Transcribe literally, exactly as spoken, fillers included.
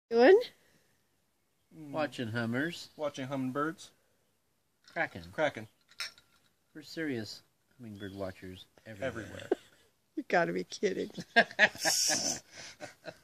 Doing? Watching hummers. Watching hummingbirds. Cracking. Cracking. We're serious hummingbird watchers everywhere. Everywhere. You gotta be kidding.